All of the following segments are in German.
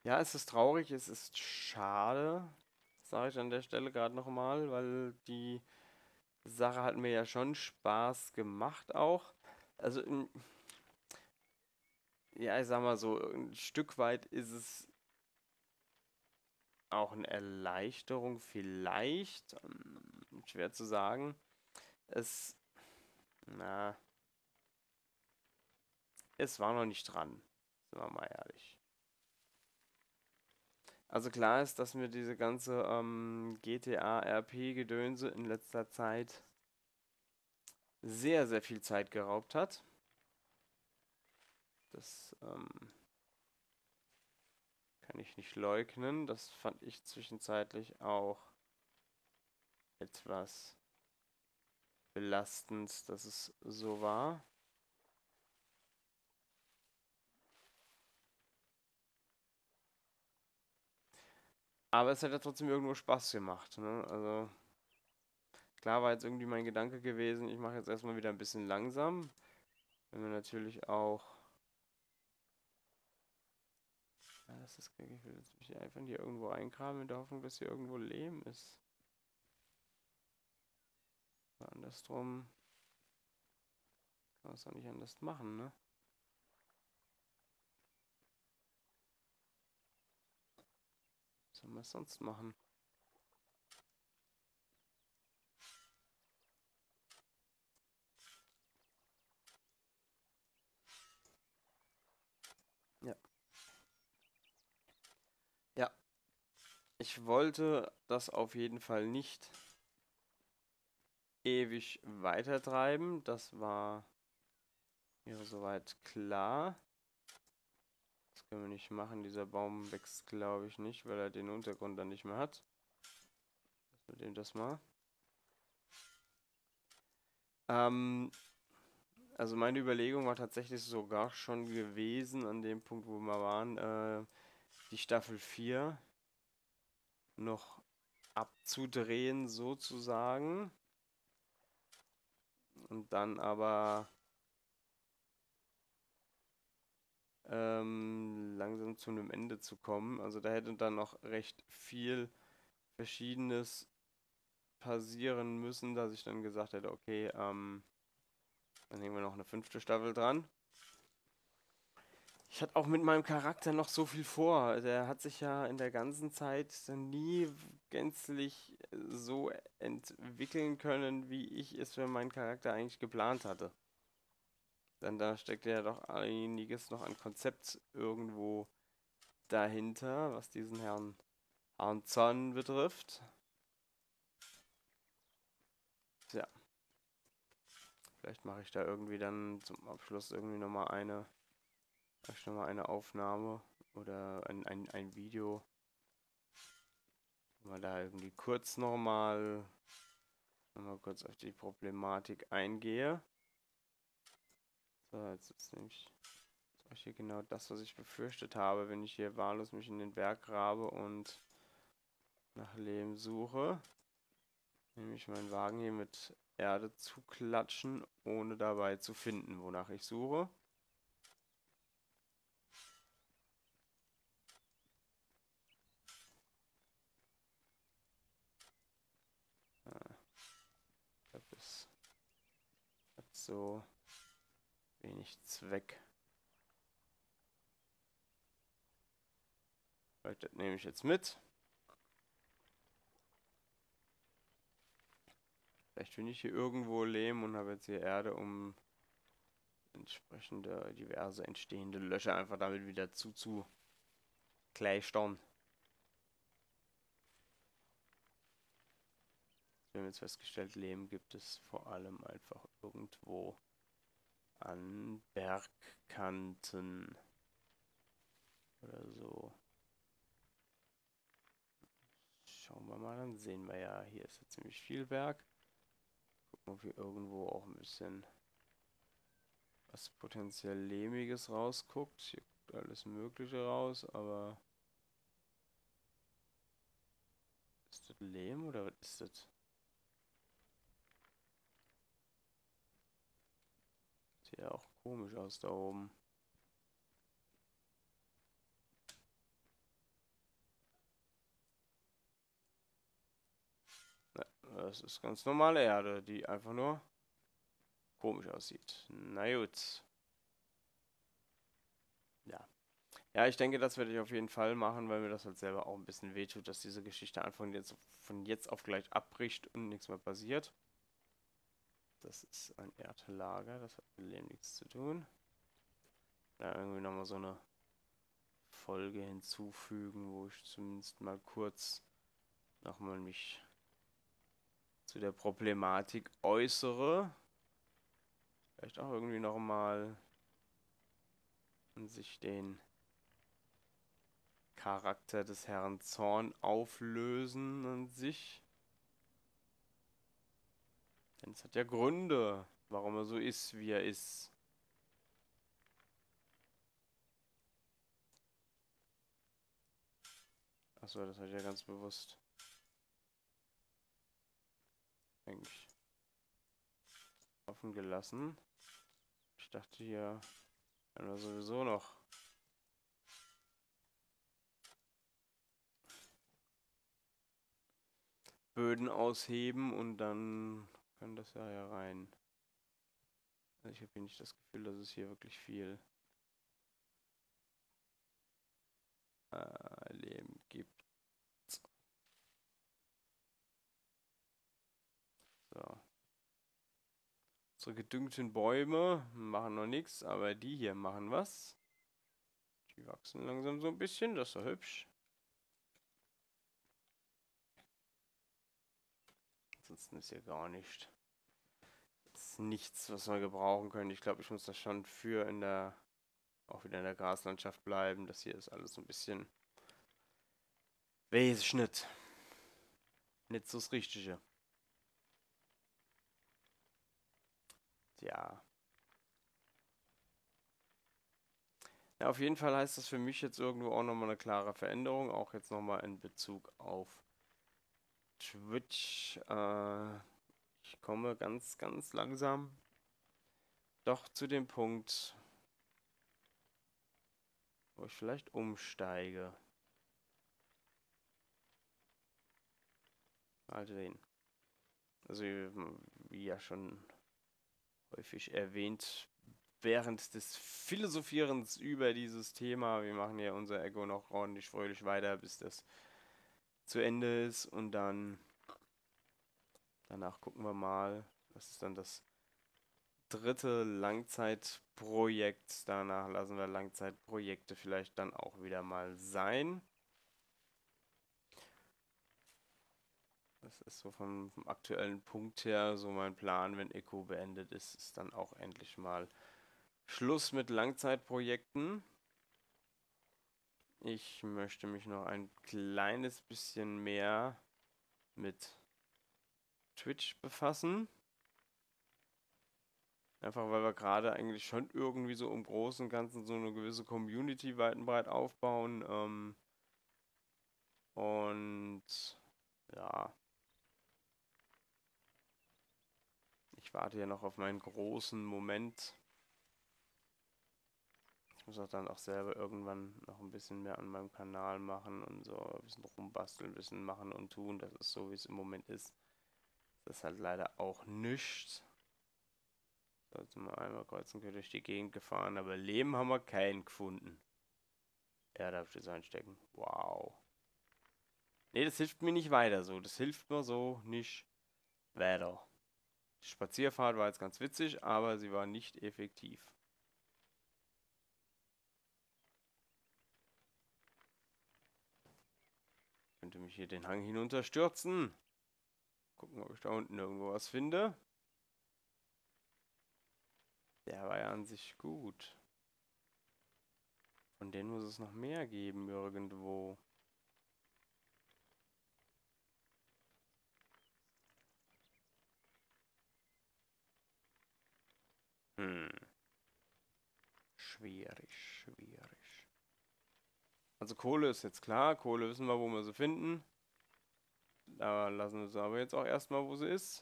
Ja, es ist traurig, es ist schade, sage ich an der Stelle gerade nochmal, weil die Sache hat mir ja schon Spaß gemacht auch. Also, ja, ich sag mal so, ein Stück weit ist es auch eine Erleichterung vielleicht, schwer zu sagen. Es, na, es war noch nicht dran, sind wir mal ehrlich. Also klar ist, dass mir diese ganze GTA RP-Gedönse in letzter Zeit sehr, sehr viel Zeit geraubt hat. Das kann ich nicht leugnen. Das fand ich zwischenzeitlich auch etwas belastend, dass es so war. Aber es hat ja trotzdem irgendwo Spaß gemacht, ne? Also klar war jetzt irgendwie mein Gedanke gewesen, ich mache jetzt erstmal wieder ein bisschen langsam. Wenn wir natürlich auch. Ja, das ist ich will jetzt mich einfach hier irgendwo eingraben in der Hoffnung, dass hier irgendwo Lehm ist. Aber andersrum kann man es auch nicht anders machen, ne? Was soll man sonst machen? Ja. Ja, ich wollte das auf jeden Fall nicht ewig weitertreiben. Das war mir soweit klar. Das können wir nicht machen. Dieser Baum wächst, glaube ich, nicht, weil er den Untergrund dann nicht mehr hat. Lassen wir dem das mal. Ähm, also meine Überlegung war tatsächlich sogar schon gewesen, an dem Punkt, wo wir waren, die Staffel 4 noch abzudrehen, sozusagen. Und dann aber langsam zu einem Ende zu kommen. Also da hätte dann noch recht viel Verschiedenes passieren müssen, dass ich dann gesagt hätte, okay, dann hängen wir noch eine fünfte Staffel dran. Ich hatte auch mit meinem Charakter noch so viel vor. Der hat sich ja in der ganzen Zeit dann nie gänzlich so entwickeln können, wie ich es für meinen Charakter eigentlich geplant hatte. Denn da steckt ja doch einiges noch an Konzept irgendwo dahinter, was diesen Herrn Zorn betrifft. Tja, vielleicht mache ich da irgendwie dann zum Abschluss irgendwie nochmal eine Aufnahme oder ein Video, wo man da irgendwie nochmal kurz auf die Problematik eingehe. So, jetzt ist nämlich hier genau das, was ich befürchtet habe, wenn ich hier wahllos mich in den Berg grabe und nach Lehm suche. Nämlich meinen Wagen hier mit Erde zuklatschen, ohne dabei zu finden, wonach ich suche. Das hat so wenig Zweck. Vielleicht das nehme ich jetzt mit. Vielleicht finde ich hier irgendwo Lehm und habe jetzt hier Erde, um entsprechende diverse entstehende Löcher einfach damit wieder zuzukleistern. Wir haben jetzt festgestellt, Lehm gibt es vor allem einfach irgendwo an Bergkanten oder so. Schauen wir mal, dann sehen wir ja, hier ist jetzt ziemlich viel Berg. Gucken, ob hier irgendwo auch ein bisschen was potenziell Lehmiges rausguckt. Hier guckt alles Mögliche raus, aber ist das Lehm oder was ist das? Sieht ja auch komisch aus da oben. Das ist ganz normale Erde, die einfach nur komisch aussieht. Na gut. Ja. Ja, ich denke, das werde ich auf jeden Fall machen, weil mir das halt selber auch ein bisschen wehtut, dass diese Geschichte einfach von jetzt auf gleich abbricht und nichts mehr passiert. Das ist ein Erdlager, das hat mit dem nichts zu tun. Da irgendwie nochmal so eine Folge hinzufügen, wo ich zumindest mal kurz nochmal mich zu der Problematik äußere. Vielleicht auch irgendwie nochmal und sich den Charakter des Herrn Zorn auflösen an sich. Denn es hat ja Gründe, warum er so ist, wie er ist. Achso, das habe ich ja ganz bewusst eigentlich offen gelassen. Ich dachte hier, wenn wir sowieso noch Böden ausheben und dann kann das ja rein. Also ich habe hier nicht das Gefühl, dass es hier wirklich viel Leben gibt. So. Unsere gedüngten Bäume machen noch nichts, aber die hier machen was. Die wachsen langsam so ein bisschen, das ist doch hübsch. Ansonsten ist hier gar nicht. Ist nichts, was wir gebrauchen können. Ich glaube, ich muss das schon für auch wieder in der Graslandschaft bleiben. Das hier ist alles so ein bisschen. Weiß ich nicht. Nicht so das Richtige. Ja. Ja, auf jeden Fall heißt das für mich jetzt irgendwo auch nochmal eine klare Veränderung. Auch jetzt nochmal in Bezug auf Twitch. Ich komme ganz, ganz langsam doch zu dem Punkt, wo ich vielleicht umsteige. Mal sehen. Also, wie ja schon häufig erwähnt, während des Philosophierens über dieses Thema, wir machen ja unser Ego noch ordentlich fröhlich weiter, bis das zu Ende ist und dann danach gucken wir mal, das ist dann das dritte Langzeitprojekt. Danach lassen wir Langzeitprojekte vielleicht dann auch wieder mal sein. Das ist so vom aktuellen Punkt her so mein Plan, wenn Eco beendet ist, ist dann auch endlich mal Schluss mit Langzeitprojekten. Ich möchte mich noch ein kleines bisschen mehr mit Twitch befassen. Einfach weil wir gerade eigentlich schon irgendwie so im Großen und Ganzen so eine gewisse Community weit und breit aufbauen. Und ja, ich warte ja noch auf meinen großen Moment. Ich muss auch dann auch selber irgendwann noch ein bisschen mehr an meinem Kanal machen und so ein bisschen rumbasteln, ein bisschen machen und tun. Das ist so, wie es im Moment ist. Das ist halt leider auch nichts. Sollte mal einmal kreuzen können durch die Gegend gefahren, aber Leben haben wir keinen gefunden. Ja, darf ich das einstecken? Wow. Nee, das hilft mir nicht weiter so. Das hilft mir so nicht weiter. Die Spazierfahrt war jetzt ganz witzig, aber sie war nicht effektiv. Ich könnte mich hier den Hang hinunterstürzen. Gucken, ob ich da unten irgendwo was finde. Der war ja an sich gut. Von denen muss es noch mehr geben irgendwo. Hm. Schwierig, schwierig. Also Kohle ist jetzt klar. Kohle wissen wir, wo wir sie finden. Da lassen wir sie aber jetzt auch erstmal, wo sie ist.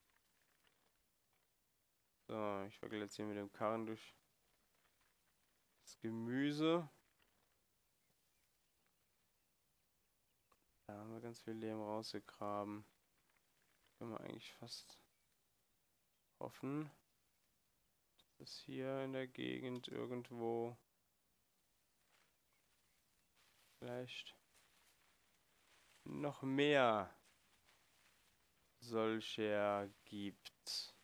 So, ich wackel jetzt hier mit dem Karren durch das Gemüse. Da haben wir ganz viel Lehm rausgegraben. Können wir eigentlich fast hoffen, dass hier in der Gegend irgendwo vielleicht noch mehr solcher gibt.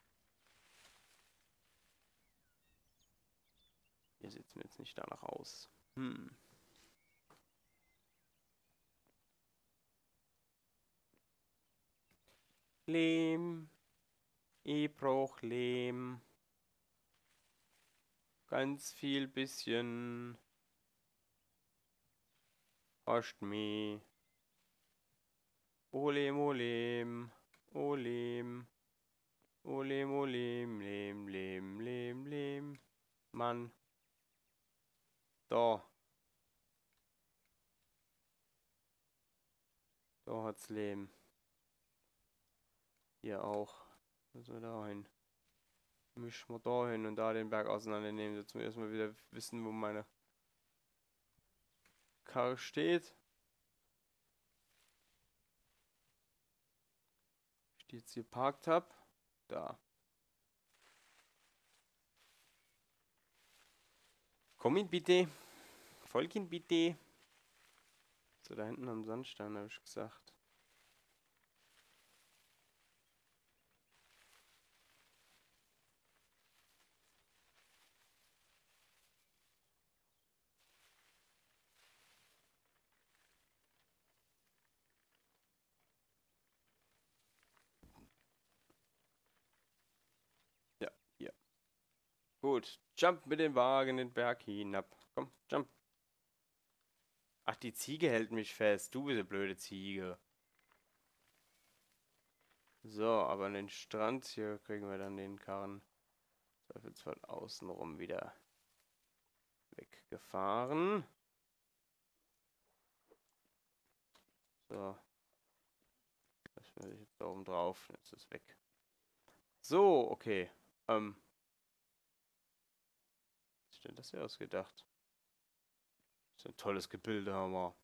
Hier sieht es mir jetzt nicht danach aus. Lehm. Ich brauch Lehm. Ganz viel bisschen. Hast mich. Olem, olem. Olem. Olem, olem. Lehm, lehm, lehm, lehm. Mann. Da. Da hat's Lehm. Hier auch. Also da hin. Mischen wir da hin und da den Berg auseinandernehmen. Jetzt müssen wir erstmal wieder wissen, wo meine Karre steht. Ich die jetzt hier geparkt habe. Da. Komm ihn bitte. Folg ihn bitte. So, da hinten am Sandstein, habe ich gesagt. Ja, hier. Gut. Jump mit dem Wagen den Berg hinab. Komm, jump. Ach, die Ziege hält mich fest. Du bist eine blöde Ziege. So, aber an den Strand hier kriegen wir dann den Karren zweifelsfall außenrum wieder weggefahren. So. Das werde ich jetzt da oben drauf. Jetzt ist es weg. So, okay. Was ist denn das hier ausgedacht? Das ist ein tolles Gebilde, haben wir.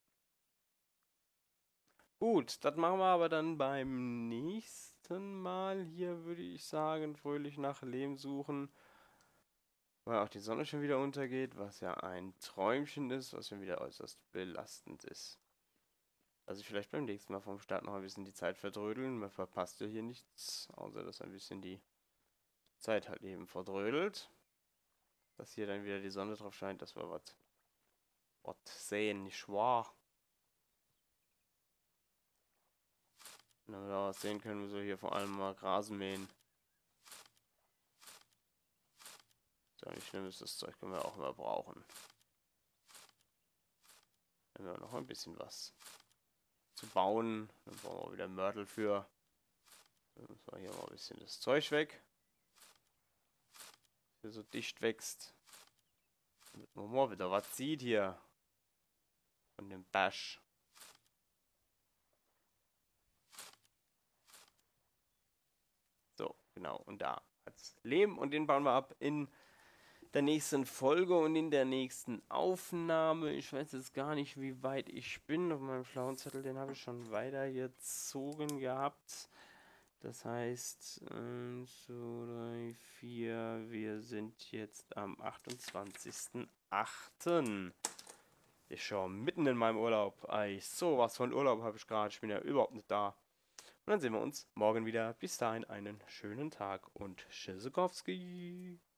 Gut, das machen wir aber dann beim nächsten Mal. Hier würde ich sagen, fröhlich nach Lehm suchen. Weil auch die Sonne schon wieder untergeht, was ja ein Träumchen ist, was schon wieder äußerst belastend ist. Also vielleicht beim nächsten Mal vom Start noch ein bisschen die Zeit verdrödeln. Man verpasst ja hier nichts, außer dass ein bisschen die Zeit halt eben verdrödelt. Dass hier dann wieder die Sonne drauf scheint, dass wir was sehen, nicht wahr? Wenn wir da was sehen können, wir so hier vor allem mal Rasen mähen. Ist ja nicht schlimm, das Zeug können wir auch immer brauchen. Wenn wir noch ein bisschen was zu bauen, dann brauchen wir wieder Mörtel für. Dann müssen wir hier mal ein bisschen das Zeug weg. Hier so dicht wächst. Damit man mal wieder was sieht hier. Von dem Bash. So, genau. Und da hat's Lehm und den bauen wir ab in der nächsten Folge und in der nächsten Aufnahme. Ich weiß jetzt gar nicht, wie weit ich bin. Auf meinem schlauen Zettel, den habe ich schon weitergezogen gehabt. Das heißt, 1, 2, 3, 4, wir sind jetzt am 28.08. Ich schon mitten in meinem Urlaub. So was von Urlaub habe ich gerade. Ich bin ja überhaupt nicht da. Und dann sehen wir uns morgen wieder. Bis dahin einen schönen Tag und Tschüssikowski.